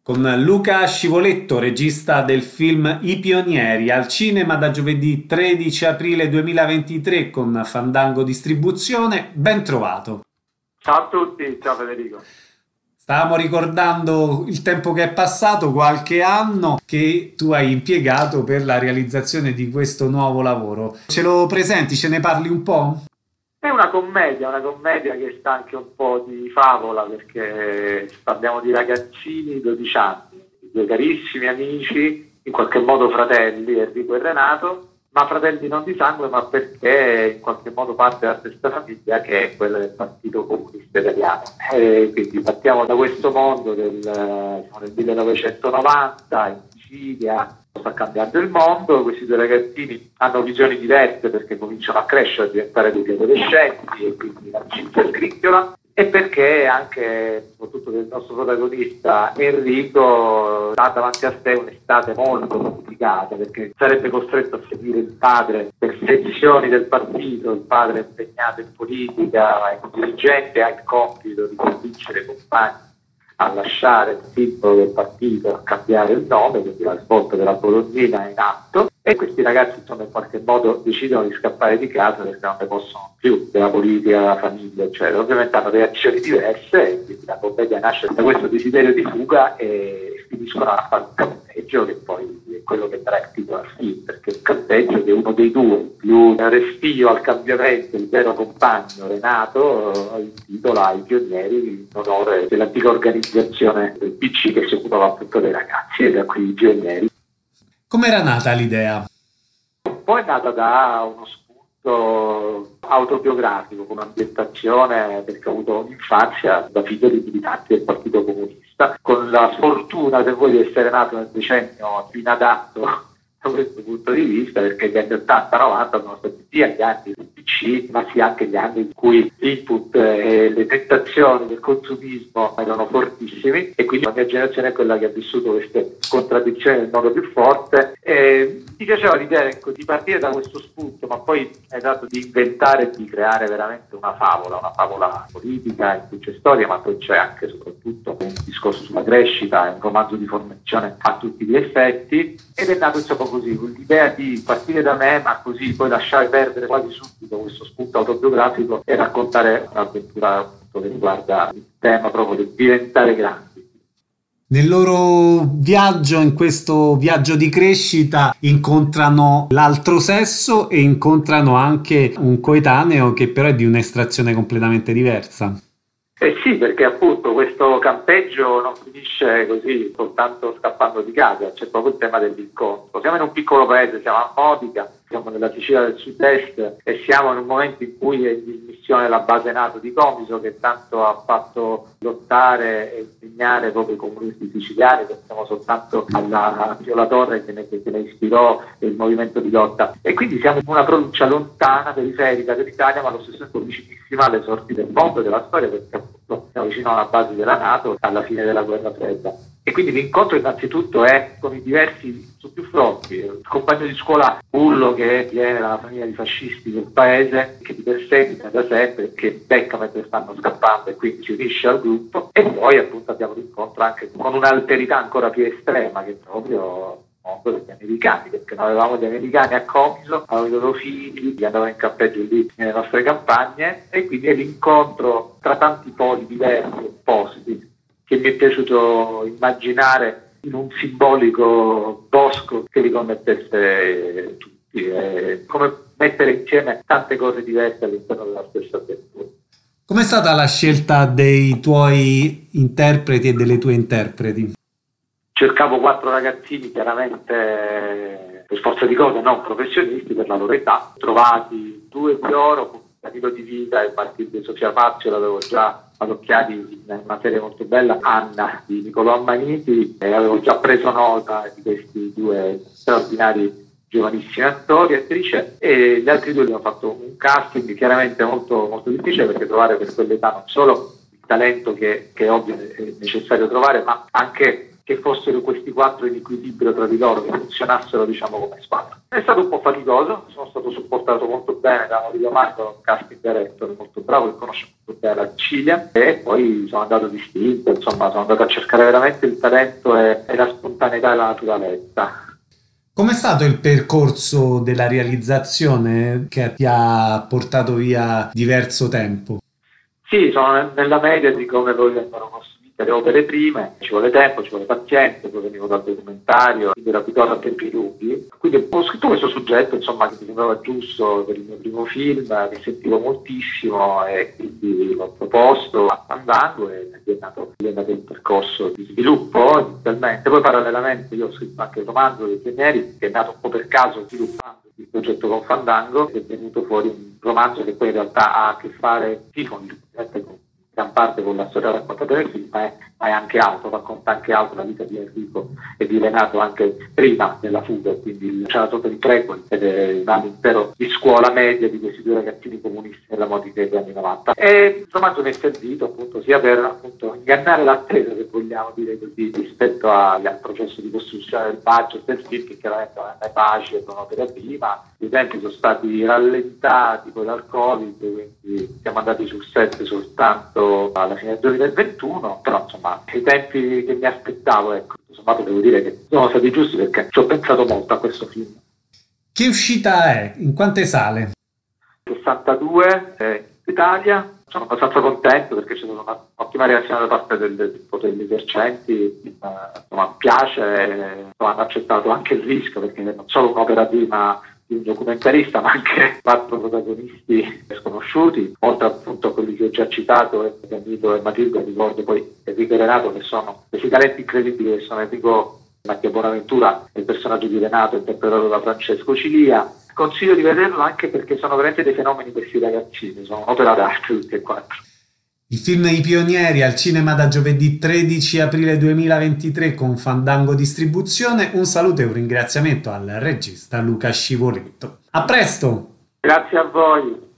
Con Luca Scivoletto, regista del film I Pionieri, al cinema da giovedì 13 aprile 2023 con Fandango Distribuzione. Ben trovato. Ciao a tutti, ciao Federico. Stavamo ricordando il tempo che è passato, qualche anno che tu hai impiegato per la realizzazione di questo nuovo lavoro. Ce lo presenti? Ce ne parli un po'? È una commedia che sta anche un po' di favola perché parliamo di ragazzini di 12 anni, due carissimi amici, in qualche modo fratelli, Enrico e Renato, ma fratelli non di sangue, ma perché in qualche modo parte della stessa famiglia che è quella del Partito Comunista Italiano. E quindi partiamo da questo mondo siamo nel 1990 in Sicilia. Sta cambiando il mondo, questi due ragazzini hanno visioni diverse perché cominciano a crescere, a diventare degli adolescenti e quindi la cinta scricchiola, e perché anche, soprattutto del nostro protagonista Enrico, ha davanti a sé un'estate molto complicata perché sarebbe costretto a seguire il padre per sezioni del partito, il padre è impegnato in politica, è un dirigente, ha il compito di convincere i compagni a lasciare il simbolo del partito, a cambiare il nome, quindi la svolta della Bolognina è in atto, e questi ragazzi insomma in qualche modo decidono di scappare di casa perché non ne possono più della politica, della famiglia, eccetera. Ovviamente hanno reazioni diverse e quindi la commedia nasce da questo desiderio di fuga e finiscono a fare un campeggio che poi è quello che darà il titolo al film, perché il campeggio che uno dei due, più restio al cambiamento, il vero compagno Renato, intitola I Pionieri in onore dell'antica organizzazione del PC che si occupava appunto dei ragazzi, e da qui I Pionieri. Com'era nata l'idea? Poi è nata da uno spunto autobiografico come ambientazione, perché ho avuto un'infanzia da figlio di militanti del Partito Comunista, con la sfortuna, se vuoi, di essere nato nel decennio più inadatto da questo punto di vista, perché gli anni 80-90 sono stati sia gli anni del PC, ma sia anche gli anni in cui l'input e le tentazioni del consumismo erano fortissimi, e quindi la mia generazione è quella che ha vissuto queste contraddizioni nel modo più forte. E mi piaceva l'idea, ecco, di partire da questo spunto, ma poi è dato di inventare e di creare veramente una favola politica in cui c'è storia, ma poi c'è anche soprattutto un discorso sulla crescita, un romanzo di formazione a tutti gli effetti, ed è nato insomma così, con l'idea di partire da me, ma così poi lasciare perdere quasi subito questo spunto autobiografico e raccontare un'avventura appunto, che riguarda il tema proprio del diventare grandi. Nel loro viaggio, in questo viaggio di crescita, incontrano l'altro sesso e incontrano anche un coetaneo che però è di un'estrazione completamente diversa. Eh sì, perché appunto questo campeggio non finisce così soltanto scappando di casa, c'è proprio il tema dell'incontro. Siamo in un piccolo paese, siamo a Modica, siamo nella Sicilia del Sud-Est e siamo in un momento in cui è in dismissione la base NATO di Comiso, che tanto ha fatto lottare e impegnare proprio i comunisti siciliani. Pensiamo soltanto alla Viola Torre che ne ispirò il movimento di lotta. E quindi siamo in una provincia lontana, periferica dell'Italia, ma allo stesso tempo vicinissima alle sorti del mondo e della storia, perché appunto siamo vicino alla base della NATO alla fine della guerra fredda. E quindi l'incontro innanzitutto è con i diversi su più fronti. Il compagno di scuola Bullo, che viene dalla famiglia di fascisti del paese, che ti perseguita da sempre, che becca mentre stanno scappando e quindi si unisce al gruppo. E poi appunto abbiamo l'incontro anche con un'alterità ancora più estrema, che è proprio mondo degli americani, perché noi avevamo gli americani a Comiso, avevamo i loro figli che andavano in campeggio lì nelle nostre campagne, e quindi è l'incontro tra tanti poli diversi e opposti che mi è piaciuto immaginare in un simbolico bosco che li connettesse tutti, come mettere insieme tante cose diverse all'interno della stessa avventura. Com'è stata la scelta dei tuoi interpreti e delle tue interpreti? Cercavo 4 ragazzini, chiaramente per forza di cose non professionisti per la loro età, trovati 2 di loro, Danilo Di Vita e Martin di Sofia Fazio, l'avevo già adocchiati in una serie molto bella, Anna di Nicolò Ammaniti, e avevo già preso nota di questi 2 straordinari giovanissimi attori e attrici, e gli altri 2 abbiamo fatto un casting chiaramente molto, molto difficile, perché trovare per quell'età non solo il talento che è ovvio è necessario trovare, ma anche che fossero questi 4 in equilibrio tra di loro, che funzionassero diciamo come squadra. È stato un po' faticoso, sono stato supportato molto bene da Mario Marco, un casting director molto bravo che conosce molto bene la Sicilia, e poi sono andato distinto, insomma sono andato a cercare veramente il talento e la spontaneità e la naturalezza. Com'è stato il percorso della realizzazione che ti ha portato via diverso tempo? Sì, sono nella media di come poi vengono costruite le opere prime, ci vuole tempo, ci vuole pazienza, poi venivo dal documentario, quindi ero abituato a tempi lunghi. Quindi ho scritto questo soggetto, insomma, che mi sembrava giusto per il mio primo film, che sentivo moltissimo, e quindi l'ho proposto a Fandango e è nato il percorso di sviluppo inizialmente. Poi parallelamente io ho scritto anche il romanzo dei Pionieri, che è nato un po' per caso sviluppando il progetto con Fandango, ed è venuto fuori un romanzo che poi in realtà ha a che fare sì con gran parte con la storia raccontata nel film, ma è anche altro, racconta anche altro la vita di Enrico e di Renato anche prima della fuga, quindi c'è una sorta di prequel ed è un anno intero di scuola media di questi due ragazzini comunisti nella modica degli anni 90. E il romanzo mi è servito appunto sia per appunto ingannare l'attesa, se vogliamo dire così, rispetto al processo di costruzione del budget del film, che chiaramente non è facile, sono operativi, ma i tempi sono stati rallentati poi dal Covid, quindi siamo andati sul set soltanto alla fine del 2021, però insomma i tempi che mi aspettavo, ecco, insomma devo dire che sono stati giusti perché ci ho pensato molto a questo film. Che uscita è? In quante sale? 62 in Italia, sono abbastanza contento perché c'è stata un'ottima reazione da parte degli esercenti, insomma piace, insomma, hanno accettato anche il rischio perché non solo un'opera prima di un documentarista, ma anche 4 protagonisti sconosciuti, oltre appunto a quelli che ho già citato, Danilo e Matilde, ricordo poi Enrico e Renato, che sono questi talenti incredibili, che sono Enrico Mattia Bonaventura, il personaggio di Renato interpretato da Francesco Cilia. Consiglio di vederlo anche perché sono veramente dei fenomeni questi ragazzini, sono un'opera d'arte tutti e quattro. Il film I Pionieri al cinema da giovedì 13 aprile 2023 con Fandango Distribuzione. Un saluto e un ringraziamento al regista Luca Scivoletto. A presto! Grazie a voi.